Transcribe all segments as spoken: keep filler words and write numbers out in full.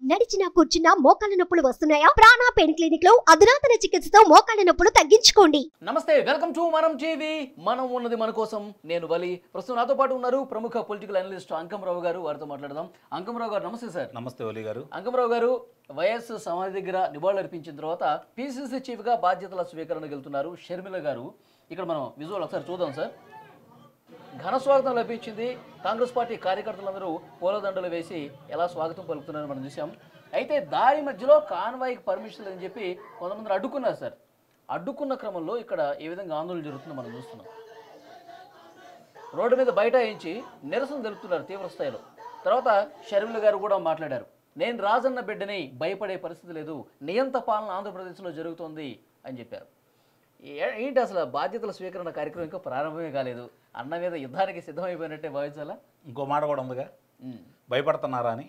నడిచినా కూర్చున్నా మోకాళ్ళ నొప్పులు వస్తున్నాయా? ప్రాణ పెయిన్ క్లినిక్ లో అధునాతన చికిత్సతో మోకాళ్ళ నొప్పులు తగ్గించుకోండి. నమస్తే, వెల్కమ్ టు మనం టీవీ. మనం ఉన్నది మన కోసం. నేను వలి. ప్రస్తుతం నాతో పాటు ఉన్నారు ప్రముఖ పొలిటికల్ అనలిస్ట్ అంకమరావు గారు. వారితో మాట్లాడదాం. అంకమరావు గారు నమస్తే సార్. నమస్తే వలి గారు. అంకమరావు గారు వైఎస్ సమాధి దగ్గర నివాళులు అర్పించిన తర్వాత పీసీసీ చీఫ్ గా బాధ్యతల స్వీకరణకు వెళ్తున్నారు షర్మిల గారు. ఇక్కడ మనం విజువల్ ఒకసారి చూద్దాం సార్. ఘన స్వాగతం లభించింది. కాంగ్రెస్ పార్టీ కార్యకర్తలందరూ పూలదండలు వేసి ఎలా స్వాగతం పలుకుతున్నారని మనం చూసాం. అయితే దారి మధ్యలో కాన్వాయ్కి పర్మిషన్ అని చెప్పి కొంతమంది అడ్డుకున్నారు సార్. అడ్డుకున్న క్రమంలో ఇక్కడ ఏ విధంగా ఆందోళన జరుగుతుందో మనం చూస్తున్నాం. రోడ్డు మీద బైఠాయించి నిరసన తెలుపుతున్నారు తీవ్ర స్థాయిలో. తర్వాత షర్మిల గారు కూడా మాట్లాడారు. నేను రాజన్న బిడ్డని, భయపడే పరిస్థితి లేదు, నియంత పాలన ఆంధ్రప్రదేశ్లో జరుగుతోంది అని చెప్పారు. ఏంటి అసలు బాధ్యతల స్వీకరణ కార్యక్రమం ఇంకా ప్రారంభమే కాలేదు, అన్న మీద యుద్ధానికి సిద్ధమైపోయినట్టే భావించాలా? ఇంకో మాట కూడా ఉందిగా, భయపడుతున్నారా అని.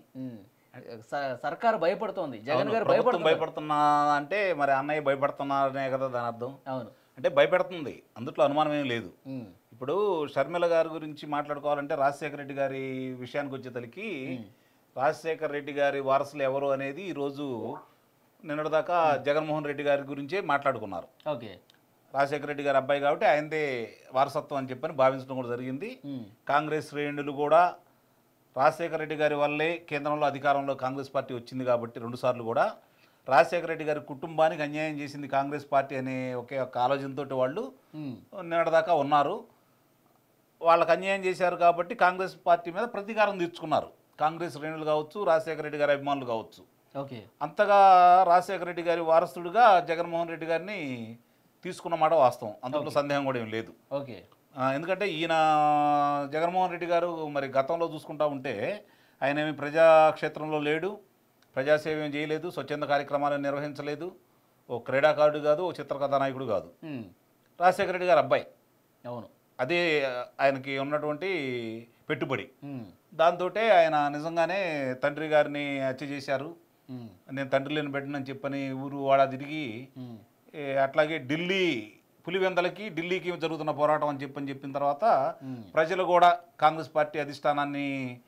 సర్కారు భయపడుతోంది, జగన్ గారు భయపడుతుంది. భయపడుతున్నా అంటే మరి అన్నయ్య భయపడుతున్నారనే కదా దాని అర్థం. అవును, అంటే భయపెడుతుంది, అందుట్లో అనుమానం ఏం లేదు. ఇప్పుడు షర్మిల గారి గురించి మాట్లాడుకోవాలంటే రాజశేఖర రెడ్డి గారి విషయానికి వచ్చేతలకి రాజశేఖర రెడ్డి గారి వారసులు ఎవరు అనేది ఈరోజు నిన్నటిదాకా జగన్మోహన్ రెడ్డి గారి గురించే మాట్లాడుకున్నారు. ఓకే, రాజశేఖర రెడ్డి గారి అబ్బాయి కాబట్టి ఆయనదే వారసత్వం అని చెప్పని భావించడం కూడా జరిగింది. కాంగ్రెస్ శ్రేణులు కూడా రాజశేఖర రెడ్డి గారి వల్లే కేంద్రంలో అధికారంలో కాంగ్రెస్ పార్టీ వచ్చింది కాబట్టి రెండుసార్లు కూడా రాజశేఖర రెడ్డి గారి కుటుంబానికి అన్యాయం చేసింది కాంగ్రెస్ పార్టీ అనే ఒకే ఒక ఆలోచనతో వాళ్ళు నిన్నటిదాకా ఉన్నారు. వాళ్ళకి అన్యాయం చేశారు కాబట్టి కాంగ్రెస్ పార్టీ మీద ప్రతీకారం తీర్చుకున్నారు. కాంగ్రెస్ శ్రేణులు కావచ్చు, రాజశేఖర రెడ్డి గారి అభిమానులు కావచ్చు. ఓకే, అంతగా రాజశేఖర రెడ్డి గారి వారసుడుగా జగన్మోహన్ రెడ్డి గారిని తీసుకున్న మాట వాస్తవం, అందులో సందేహం కూడా ఏం లేదు. ఓకే, ఎందుకంటే ఈయన జగన్మోహన్ రెడ్డి గారు మరి గతంలో చూసుకుంటా ఉంటే ఆయన ఏమి ప్రజాక్షేత్రంలో లేడు, ప్రజాసేవ ఏం చేయలేదు, స్వచ్ఛంద కార్యక్రమాలను నిర్వహించలేదు, ఓ క్రీడాకారుడు కాదు, ఓ చిత్రకథానాయకుడు కాదు. రాజశేఖర రెడ్డి గారు అబ్బాయి. అవును, అదే ఆయనకి ఉన్నటువంటి పెట్టుబడి. దాంతో ఆయన నిజంగానే తండ్రి గారిని హత్య చేశారు. నేను తండ్రి లేని బిడ్డనని చెప్పని ఊరు వాడ తిరిగి, అట్లాగే ఢిల్లీ పులివెందలకి ఢిల్లీకి జరుగుతున్న పోరాటం అని చెప్పని చెప్పిన తర్వాత ప్రజలు కూడా కాంగ్రెస్ పార్టీ అధిష్టానాన్ని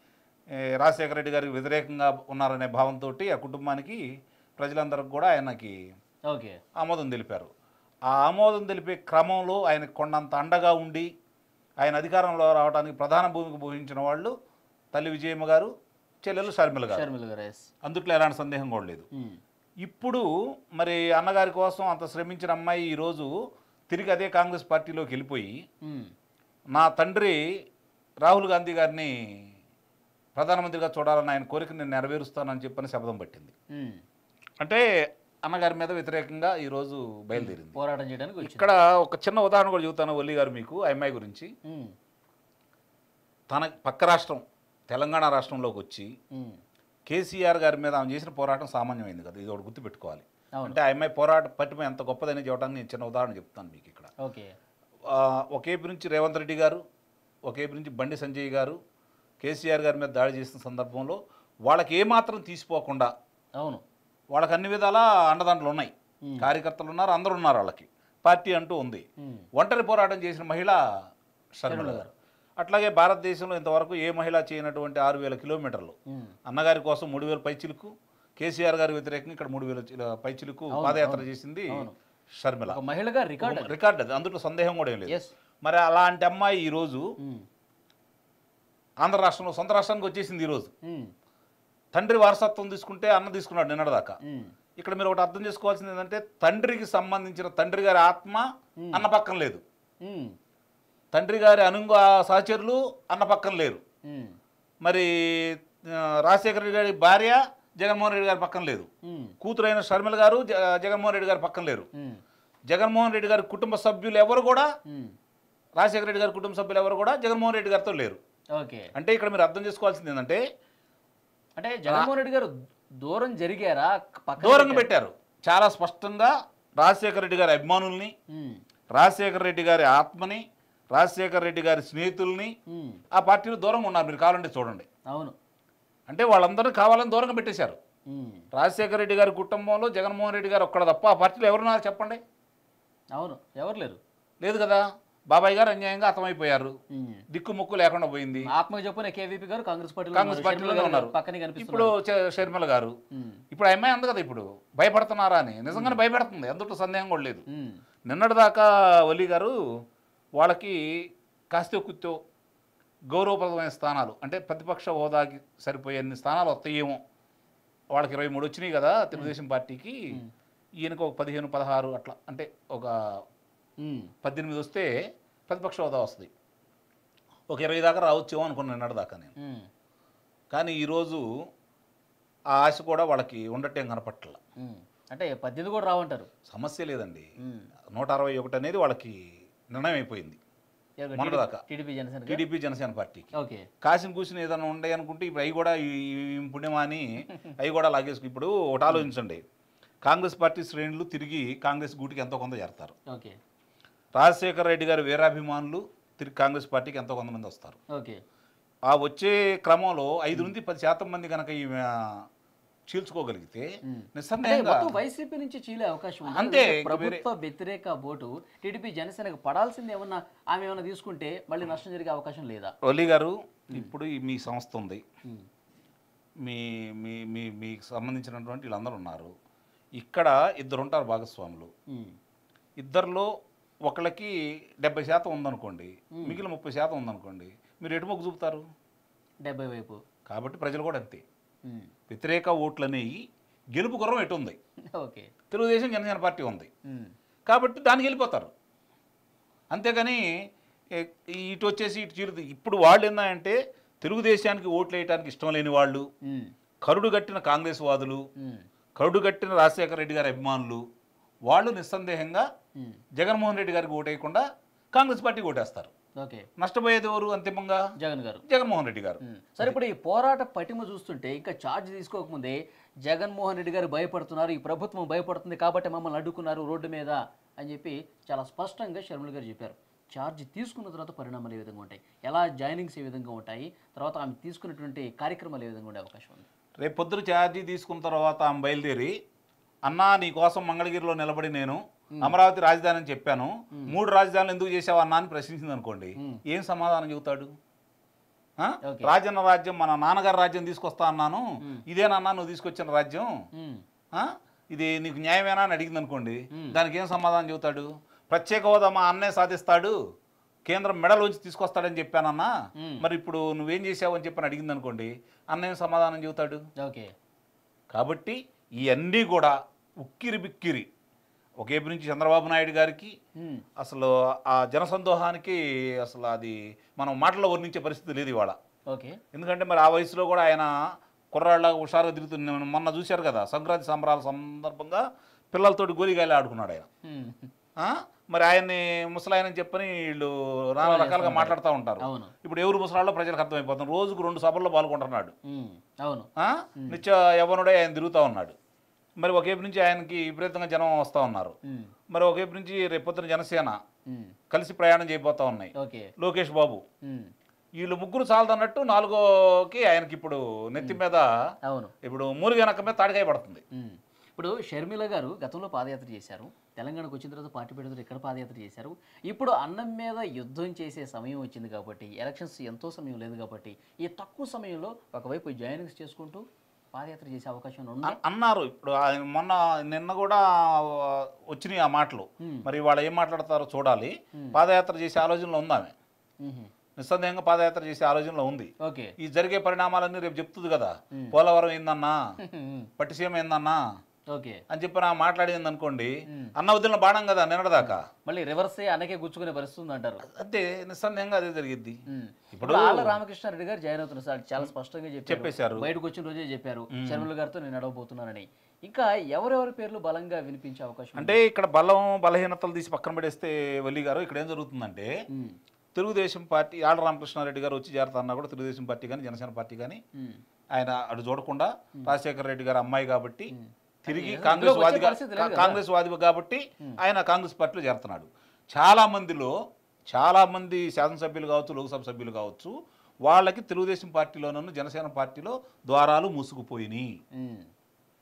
రాజశేఖర రెడ్డి గారికి వ్యతిరేకంగా ఉన్నారనే భావంతో ఆ కుటుంబానికి ప్రజలందరికీ కూడా ఆయనకి ఓకే ఆమోదం తెలిపారు. ఆ ఆమోదం తెలిపే క్రమంలో ఆయనకు కొండంత అండగా ఉండి ఆయన అధికారంలో రావడానికి ప్రధాన భూమికి పోషించిన వాళ్ళు తల్లి విజయమ్మ గారు, చెల్లెలు షర్మిల గారు. అందుట్లో ఎలాంటి సందేహం కూడా లేదు. ఇప్పుడు మరి అన్నగారి కోసం అంత శ్రమించిన అమ్మాయి ఈరోజు తిరిగి అదే కాంగ్రెస్ పార్టీలోకి వెళ్ళిపోయి నా తండ్రి రాహుల్ గాంధీ గారిని ప్రధానమంత్రిగా చూడాలని ఆయన కోరిక నేను నెరవేరుస్తానని చెప్పని శపథం పట్టింది. అంటే అన్నగారి మీద వ్యతిరేకంగా ఈరోజు బయలుదేరింది పోరాటం చేయడానికి. ఇక్కడ ఒక చిన్న ఉదాహరణ కూడా చెబుతాను వల్లి గారు మీకు ఆ అమ్మాయి గురించి. తన పక్క రాష్ట్రం తెలంగాణ రాష్ట్రంలోకి వచ్చి కేసీఆర్ గారి మీద ఆమె చేసిన పోరాటం సామాన్యమైంది కదా, ఇది ఒకటి గుర్తుపెట్టుకోవాలి. అంటే ఆ అమ్మాయి పోరాట పట్టిమ ఎంత గొప్పదని చెప్పడానికి నేను చిన్న ఉదాహరణ చెప్తాను మీకు ఇక్కడ. ఓకే, ఒకేపు నుంచి రేవంత్ రెడ్డి గారు, ఒకేపు నుంచి బండి సంజయ్ గారు కేసీఆర్ గారి మీద దాడి చేసిన సందర్భంలో వాళ్ళకి ఏమాత్రం తీసిపోకుండా, అవును, వాళ్ళకి అన్ని విధాలా అండదండలు ఉన్నాయి, కార్యకర్తలు ఉన్నారు, అందరూ ఉన్నారు, వాళ్ళకి పార్టీ అంటూ ఉంది. ఒంటరి పోరాటం చేసిన మహిళ షర్మిల గారు. అట్లాగే భారతదేశంలో ఇంతవరకు ఏ మహిళ చేయనటువంటి ఆరు వేల కిలోమీటర్లు అన్నగారి కోసం మూడు వేల పైచిలుకు, కేసీఆర్ గారి వ్యతిరేకంగా ఇక్కడ మూడు వేల పైచిలుకు పాదయాత్ర చేసింది షర్మిల మహిళగా. రికార్డ్ రికార్డ్ అది, అందులో సందేహం కూడా ఏం లేదు. మరి అలాంటి అమ్మాయి ఈరోజు ఆంధ్ర రాష్ట్రంలో సొంత రాష్ట్రానికి వచ్చేసింది. ఈరోజు తండ్రి వారసత్వం తీసుకుంటే అన్న తీసుకున్నాడు నిన్నటిదాకా. ఇక్కడ మీరు ఒకటి అర్థం చేసుకోవాల్సింది ఏంటంటే తండ్రికి సంబంధించిన తండ్రి గారి ఆత్మ అన్న పక్కన లేదు, తండ్రి గారి అనుంగ సహచరులు అన్న పక్కన లేరు, మరి రాజశేఖర రెడ్డి గారి భార్య జగన్మోహన్ రెడ్డి గారి పక్కన లేదు, కూతురైన షర్మిల గారు జగన్మోహన్ రెడ్డి గారి పక్కన లేరు, జగన్మోహన్ రెడ్డి గారి కుటుంబ సభ్యులు ఎవరు కూడా, రాజశేఖర రెడ్డి గారి కుటుంబ సభ్యులు ఎవరు కూడా జగన్మోహన్ రెడ్డి గారితో లేరు. ఓకే, అంటే ఇక్కడ మీరు అర్థం చేసుకోవాల్సింది ఏంటంటే అంటే జగన్మోహన్ రెడ్డి గారు దూరం జరిగారా, దూరంగా పెట్టారు. చాలా స్పష్టంగా రాజశేఖర రెడ్డి గారి అభిమానుల్ని, రాజశేఖర రెడ్డి గారి ఆత్మని, రాజశేఖర రెడ్డి గారి స్నేహితుల్ని ఆ పార్టీలో దూరంగా ఉన్నారు. మీరు కావాలంటే చూడండి. అవును, అంటే వాళ్ళందరూ కావాలని దూరంగా పెట్టేశారు. రాజశేఖర రెడ్డి గారి కుటుంబంలో జగన్మోహన్ రెడ్డి గారు ఒక్కడ తప్ప ఆ పార్టీలో ఎవరున్నారు చెప్పండి? అవును, ఎవరు లేరు. లేదు కదా. బాబాయ్ గారు అన్యాయంగా అర్థమైపోయారు, ఉమ్. దిక్కు ముక్కు లేకుండా పోయింది. ఆత్మకు చెప్పున కేవీపీ గారు కాంగ్రెస్ పార్టీలో కాంగ్రెస్ ఉన్నారు. పార్టీలోనే షర్మిల గారు ఉన్నారు. పక్కనే కనిపిస్తున్నారు. ఇప్పుడు చ- షర్మిల గారు ఉమ్. ఇప్పుడు ఆ అమ్మాయి అంది కదా, ఇప్పుడు భయపడుతున్నారా అని. నిజంగానే భయపెడుతుంది, ఎందుకు సందేహం కూడా లేదు. ఉమ్. నిన్నటిదాకా వల్లి గారు వాళ్ళకి కాస్తో కుత్తో గౌరవప్రదమైన స్థానాలు, అంటే ప్రతిపక్ష హోదాకి సరిపోయే అన్ని స్థానాలు వస్తాయేమో, వాళ్ళకి ఇరవై మూడు వచ్చినాయి కదా తెలుగుదేశం పార్టీకి, ఈయనకు ఒక పదిహేను పదహారు అట్లా, అంటే ఒక ఉమ్. పద్దెనిమిది వస్తే ప్రతిపక్ష హోదా వస్తుంది, ఒక ఇరవై దాకా రావచ్చేమో అనుకున్నాను నిన్నటిదాకా నేను. ఉమ్. కానీ ఈరోజు ఆ ఆశ కూడా వాళ్ళకి ఉండటం కనపట్ల. ఉమ్. అంటే పద్దెనిమిది కూడా రావంటారు. సమస్య లేదండి, ఉమ్. నూట అరవై ఒకటి అనేది వాళ్ళకి నిర్ణయం అయిపోయింది ఎవరు? మొన్నటిదాకా టీడీపీ జనసేన టీడీపీ జనసేన పార్టీకి. ఓకే. కాసిన కూసిన ఏదైనా ఉండే అనుకుంటే ఇప్పుడు అవి కూడా ఈ ఈ పుణ్యమా అని అవి కూడా లాగేసుకు. ఇప్పుడు ఒకటి ఆలోచించండి, కాంగ్రెస్ పార్టీ శ్రేణులు తిరిగి కాంగ్రెస్ గూటికి ఎంతో కొంత చేరతారు. ఓకే. రాజశేఖర రెడ్డి గారి వీరాభిమానులు తిరిగి కాంగ్రెస్ పార్టీకి ఎంతో కొంతమంది వస్తారు. ఓకే. ఆ వచ్చే క్రమంలో ఐదు నుంచి పది శాతం మంది కనుక ఈ ఆ, చీల్చుకోగలిగితే ఉమ్. అంటే నిస్సందేహంగా మొత్తం వైసీపీ నుంచి చీలే అవకాశం ఉంది. అంతే, ఎందుకంటే ఇంక ప్రభుత్వ వ్యతిరేక ఓటు టీడీపీ జనసేనకు పడాల్సింది ఏమన్నా ఆమె ఏమన్నా తీసుకుంటే మళ్ళీ నష్టం జరిగే అవకాశం లేదా? వల్లి గారు ఇప్పుడు ఈ మీ సంస్థ ఉంది, ఉమ్. మీ మీ మీ మీకు సంబంధించినటువంటి వీళ్ళందరూ ఉన్నారు. ఇక్కడ ఇద్దరు ఉంటారు భాగస్వాములు. ఉమ్. ఇద్దరిలో ఒకళ్ళకి డెబ్బై శాతం ఉందనుకోండి, మిగిలిన ముప్పై శాతం ఉందనుకోండి, మీరు ఎటు మొగ్గు చూపుతారు? డెబ్బై వైపు. కాబట్టి ప్రజలు కూడా అంతే, ఉమ్. వ్యతిరేక ఓట్లు అనేవి గెలుపు గుర్రం ఎటు ఉంది, ఓకే. తెలుగుదేశం జనసేన పార్టీ ఉంది ఉమ్. కాబట్టి దానికి వెళ్ళిపోతారు. అంతేగాని ఏ- ఇటు వచ్చేసి ఇటు చీరుదు. ఇప్పుడు వాళ్ళు ఏంటంటే తెలుగుదేశానికి ఓట్లు వేయడానికి ఇష్టం లేని వాళ్ళు, ఉమ్. కరుడు కట్టిన కాంగ్రెస్ వాదులు, ఉమ్. కరుడు కట్టిన రాజశేఖర రెడ్డి గారి అభిమానులు, వాళ్ళు నిస్సందేహంగా ఉమ్. జగన్మోహన్ రెడ్డి గారికి ఓటేయకుండా కాంగ్రెస్ పార్టీకి ఓటేస్తారు. ఓకే. నష్టపోయేది ఎవరు అంతిమంగా? జగన్ గారు. జగన్మోహన్ రెడ్డి గారు. ఉమ్. సరే, ఇప్పుడు ఈ పోరాట పటిమ చూస్తుంటే ఇంకా ఛార్జ్ తీసుకోకముందే జగన్మోహన్ రెడ్డి గారు భయపడుతున్నారు, ఈ ప్రభుత్వం భయపడుతుంది కాబట్టి మమ్మల్ని అడ్డుకున్నారు రోడ్డు మీద అని చెప్పి చాలా స్పష్టంగా షర్మిల గారు చెప్పారు. ఛార్జ్ తీసుకున్న తర్వాత పరిణామాలు ఏ విధంగా ఉంటాయి, ఎలా జాయినింగ్స్ ఏ విధంగా ఉంటాయి, తర్వాత ఆమె తీసుకున్నటువంటి కార్యక్రమాలు ఏ విధంగా ఉండే అవకాశం ఉంది? రేపు పొద్దున ఛార్జీ తీసుకున్న తర్వాత ఆమె బయలుదేరి, అన్నా నీ కోసం మంగళగిరిలో నిలబడి నేను అమరావతి రాజధాని అని చెప్పాను, మూడు రాజధానులు ఎందుకు చేసావు అన్నా అని ప్రశ్నించింది అనుకోండి, ఏం సమాధానం చెబుతాడు? ఆ? ఓకే. రాజన్న రాజ్యం, మన నాన్నగారి రాజ్యం తీసుకొస్తా అన్నాను, ఇదేనన్నా నువ్వు తీసుకొచ్చిన రాజ్యం, ఉమ్. ఆ? ఇది నీకు న్యాయమేనా అని అడిగింది అనుకోండి, దానికి ఏం సమాధానం చెబుతాడు? ప్రత్యేక హోదా మా అన్నే సాధిస్తాడు, కేంద్రం మెడలోంచి తీసుకొస్తాడని చెప్పానన్నా, మరి ఇప్పుడు నువ్వేం చేసావు అని చెప్పని అడిగింది అనుకోండి, అన్న ఏం సమాధానం చెబుతాడు? ఓకే. కాబట్టి ఇవన్నీ కూడా ఉక్కిరి బిక్కిరి ఒకేపు నుంచి చంద్రబాబు నాయుడు గారికి ఉమ్. అసలు ఆ జనసందోహానికి అసలు అది మనం మాటల్లో వర్ణించే పరిస్థితి లేదు ఇవాళ. ఓకే. ఎందుకంటే మరి ఆ వయసులో కూడా ఆయన కుర్రాళ్ళ హుషారుగా తిరుగుతుంది. మొన్న చూశారు కదా, సంక్రాంతి సంబరాల సందర్భంగా పిల్లలతోటి గోలిగాయలు ఆడుకున్నాడు ఆయన. ఉమ్. ఆ? మరి ఆయన్ని ముసలాయనని చెప్పని వీళ్ళు నానా రకాలుగా మాట్లాడుతూ ఉంటారు. అవును. ఇప్పుడు ఎవరు ముసలాళ్ళో ప్రజలకు అర్థమైపోతుంది. రోజుకు రెండు సభల్లో పాల్గొంటున్నాడు. ఉమ్. అవును. ఆ? నిత్య యవ్వనుడే ఆయన తిరుగుతూ ఉన్నాడు. మరి ఒకేపు నుంచి ఆయనకి విపరీతంగా జనం వస్తూ ఉన్నారు. ఉమ్. మరి ఒకేపు నుంచి రేపొద్దున జనసేన ఉమ్. కలిసి ప్రయాణం చేయబోతా ఉన్నాయి. ఓకే. లోకేష్ బాబు, ఉమ్. వీళ్ళు ముగ్గురు చాలదన్నట్టు నాలుగోకి ఆయనకి ఇప్పుడు నెత్తి మీద అవును. ఇప్పుడు మూలిగ వెనక మీద తాడికాయ పడుతుంది. ఉమ్. ఇప్పుడు షర్మిల గారు గతంలో పాదయాత్ర చేశారు, తెలంగాణకు వచ్చిన తర్వాత పార్టీ పెడుతూ ఇక్కడ పాదయాత్ర చేశారు. ఇప్పుడు అన్నం మీద యుద్ధం చేసే సమయం వచ్చింది కాబట్టి, ఎలక్షన్స్ ఎంతో సమయం లేదు కాబట్టి, ఈ తక్కువ సమయంలో ఒకవైపు జాయినింగ్స్ చేసుకుంటూ పాదయాత్ర చేసే అవకాశం ఉంది అన్- అన్నారు. ఇప్పుడు ఆయన మొన్న నిన్న కూడా వచ్చినాయి ఆ మాటలు. మరి వాళ్ళు ఏం మాట్లాడతారో చూడాలి. పాదయాత్ర చేసే ఆలోచనలో ఉంది ఆమె, నిస్సందేహంగా పాదయాత్ర చేసే ఆలోచనలో ఉంది. ఓకే. ఈ జరిగే పరిణామాలన్నీ రేపు చెప్తుంది కదా, పోలవరం ఏందన్నా, పట్టిసీమ ఏందన్నా ఓకే అని చెప్పి నా మాట్లాడింది అనుకోండి, అన్న వదిలిన బాణం కదా నిన్నటిదాకా, మళ్ళీ రివర్స్ అనకే గుచ్చుకునే పరిస్థితి ఉంది అంటారు. అంతే, నిస్సందేహంగా అదే జరిగిద్ది. ఇప్పుడు ఆళ్ళ రామకృష్ణారెడ్డి గారు జాయిన్ అవుతున్నారు సార్, చాలా స్పష్టంగా చెప్పేశారు. బయటకు వచ్చిన రోజే చెప్పారు షర్మిల గారితో నేను నడవబోతున్నానని. ఇంకా ఎవరెవరి పేర్లు బలంగా వినిపించే అవకాశం ఉంది? అంటే ఇక్కడ బలం బలహీనతలు తీసి పక్కన పడేస్తే వల్లి గారు, ఇక్కడ ఏం జరుగుతుందంటే ఉమ్. తెలుగుదేశం పార్టీ ఆళ్ళ రామకృష్ణారెడ్డి గారు వచ్చి చేరతారన్నా కూడా తెలుగుదేశం పార్టీ కానీ జనసేన పార్టీ కానీ ఉమ్. ఆయన అటు చూడకుండా రాజశేఖర రెడ్డి గారు అమ్మాయి కాబట్టి తిరిగి అది కాంగ్రెస్ వచ్చే వాదిగా పరిస్థితి లేదు కదా. కాంగ్రెస్ వాది కాబట్టి ఆయన కాంగ్రెస్ పార్టీలో చేరుతున్నాడు. చాలా మందిలో చాలా మంది శాసనసభ్యులు కావచ్చు, లోక్సభ సభ్యులు కావచ్చు, వాళ్ళకి తెలుగుదేశం పార్టీలోనూ జనసేన పార్టీలో ద్వారాలు మూసుకుపోయినాయి. ఉమ్.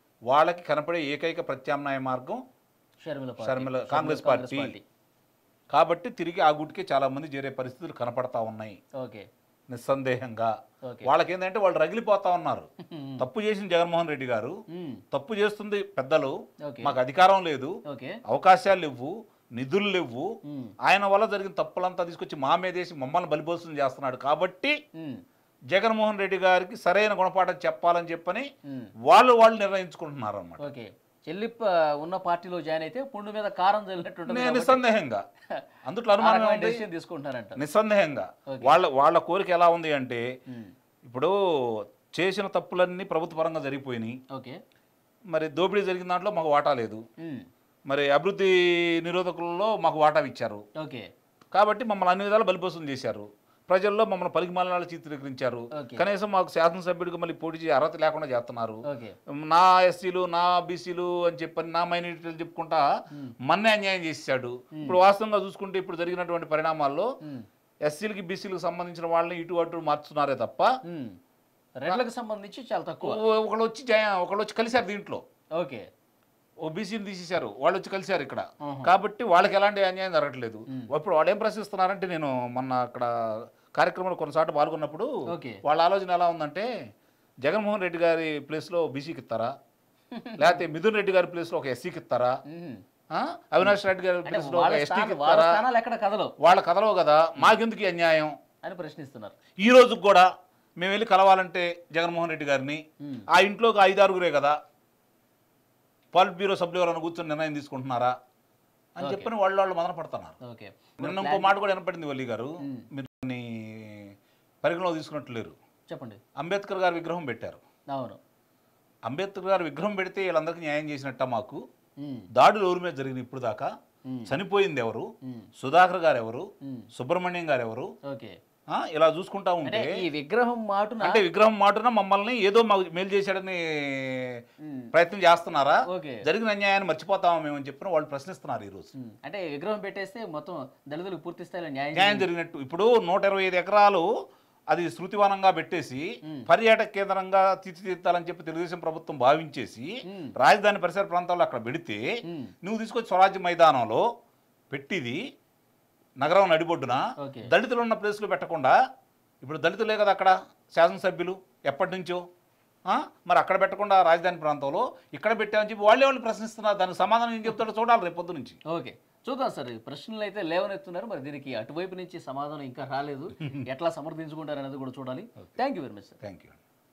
వాళ్ళకి కనపడే ఏకైక ప్రత్యామ్నాయ మార్గం షర్మిల పార్టీ. షర్మిల కాంగ్రెస్ పార్టీ. కాబట్టి తిరిగి ఆ గుటికే చాలా మంది చేరే పరిస్థితులు కనపడతా ఉన్నాయి ఓకే నిస్సందేహంగా. ఓకే వాళ్ళకి ఏంటంటే వాళ్ళు రగిలిపోతా ఉన్నారు. తప్పు చేసిన జగన్మోహన్ రెడ్డి గారు, తప్పు చేస్తుంది పెద్దలు, ఓకే మాకు అధికారం లేదు, ఓకే అవకాశాలు లేవు, నిధులు లేవు, ఆయన వల్ల జరిగిన తప్పులంతా తీసుకొచ్చి మా మీదేసి మమ్మల్ని బలిపోసం చేస్తున్నాడు. కాబట్టి జగన్మోహన్ రెడ్డి గారికి సరైన గుణపాఠం చెప్పాలని చెప్పని వాళ్ళు వాళ్ళు నిర్ణయించుకుంటున్నారు అన్నమాట. ఓకే చెల్లిప్ప ఉన్న పార్టీలో జాయిన్ అయితే పుండు మీద కారం చల్లినట్టు నిస్సందేహంగా అందుట్లో అనుమానం తీసుకుంటారంట. నిస్సందేహంగా వాళ్ళ వాళ్ళ కోరిక ఎలా ఉంది అంటే, ఇప్పుడు చేసిన తప్పులన్నీ ప్రభుత్వ పరంగా జరిగిపోయినాయి. ఓకే మరి దోపిడీ జరిగిన దాంట్లో మాకు వాటా లేదు, మరి అభివృద్ధి నిరోధకులలో మాకు వాటా ఇచ్చారు. ఓకే కాబట్టి మమ్మల్ని అన్ని విధాలు బలిపోసం చేశారు. ప్రజల్లో మమ్మల్ని పలికి మాలినాలు చిత్రీకరించారు. కనీసం మాకు శాసనసభ్యుడికి మళ్ళీ పోటీ చేయ అర్హత లేకుండా చేస్తున్నారు. నా ఎస్సీలు నా బీసీలు అని చెప్పని నా మైనారిటీలు చెప్పుకుంటా మన్నే అన్యాయం చేశాడు. ఇప్పుడు వాస్తవంగా చూసుకుంటే ఇప్పుడు జరిగినటువంటి పరిణామాల్లో ఎస్సీలకి బీసీలకు సంబంధించిన వాళ్ళని ఇటు అటు మార్చుతున్నారే తప్ప రెడ్లకు సంబంధించి చాలా తక్కువ. ఒకళ్ళు వచ్చి ఒకళ్ళు వచ్చి కలిశారు దీంట్లో. ఓకే ఓ బీసీని తీసేశారు, వాళ్ళు వచ్చి కలిశారు ఇక్కడ. కాబట్టి వాళ్ళకి ఎలాంటి అన్యాయం జరగట్లేదు. ఇప్పుడు వాళ్ళు ఏం ప్రశ్నిస్తున్నారంటే, నేను మొన్న అక్కడ కార్యక్రమంలో కొన్నిసార్లు పాల్గొన్నప్పుడు వాళ్ళ ఆలోచన ఎలా ఉందంటే, జగన్మోహన్ రెడ్డి గారి ప్లేస్లో బీసీకి ఇస్తారా, లేకపోతే మిథున్ రెడ్డి గారి ప్లేస్లో ఒక ఎస్సీకి ఇస్తారా, అవినాష్ రెడ్డి గారి ప్లేస్లో ఒక ఎస్టీకి ఇస్తారా, వాళ్ళ కథలో కదా మాకెందుకు అన్యాయం అని ప్రశ్నిస్తున్నారు. ఈ రోజుకి కూడా మేము వెళ్ళి కలవాలంటే జగన్మోహన్ రెడ్డి గారిని ఆ ఇంట్లోకి ఐదారుగురే కదా, పాలిట్ బ్యూరో సభ్యులు ఎవరైనా కూర్చొని నిర్ణయం తీసుకుంటున్నారా అని చెప్పని వాళ్ళు వాళ్ళు మొదలు పడుతున్నారు. నిన్న ఇంకో మాట కూడా వినపడింది వల్లి గారు, మీరు దాన్ని పరిగణలో తీసుకున్నట్లు లేరు. చెప్పండి. అంబేద్కర్ గారి విగ్రహం పెట్టారు. అవును, అంబేద్కర్ గారి విగ్రహం పెడితే వీళ్ళందరికీ న్యాయం చేసినట్ట? మాకు దాడులు ఎవరి మీద జరిగింది ఇప్పుడు దాకా? చనిపోయింది ఎవరు? సుధాకర్ గారు ఎవరు? సుబ్రహ్మణ్యం గారు ఎవరు? ఇలా చూసుకుంటా ఉంటే ఈ విగ్రహం మాటున అంటే విగ్రహం మాటున మమ్మల్ని ఏదో మాకు మేలు చేశాడని ప్రయత్నం చేస్తున్నారా? జరిగిన అన్యాయాన్ని మర్చిపోతామా మేము అని చెప్పిన వాళ్ళు ప్రశ్నిస్తున్నారు ఈ రోజు. అంటే విగ్రహం పెట్టేస్తే మొత్తం దళితులకు పూర్తి స్థాయిలో న్యాయం జరిగినట్టు. ఇప్పుడు నూట ఇరవై ఐదు ఎకరాలు అది శృతివనంగా పెట్టేసి పర్యాటక కేంద్రంగా తీర్చిదిద్దాలని చెప్పి తెలుగుదేశం ప్రభుత్వం భావించేసి రాజధాని పరిసర ప్రాంతాల్లో అక్కడ పెడితే, నువ్వు తీసుకొచ్చి స్వరాజ్య మైదానంలో పెట్టిది నగరం నడిబొడ్డున దళితులు ఉన్న ప్లేస్లో పెట్టకుండా, ఇప్పుడు దళితులే కదా అక్కడ శాసనసభ్యులు ఎప్పటి నుంచో, మరి అక్కడ పెట్టకుండా రాజధాని ప్రాంతంలో ఇక్కడ పెట్టామని చెప్పి వాళ్ళే వాళ్ళు ప్రశ్నిస్తున్నారు. దానికి సమాధానం ఏం చెప్తాడో చూడాలి రేపు పొద్దు నుంచి. ఓకే చూద్దాం సార్. ప్రశ్నలు అయితే లేవనెత్తున్నారు, మరి దీనికి అటువైపు నుంచి సమాధానం ఇంకా రాలేదు. ఎట్లా సమర్థించుకుంటారనేది కూడా చూడాలి. Thank you very much sir. Thank you.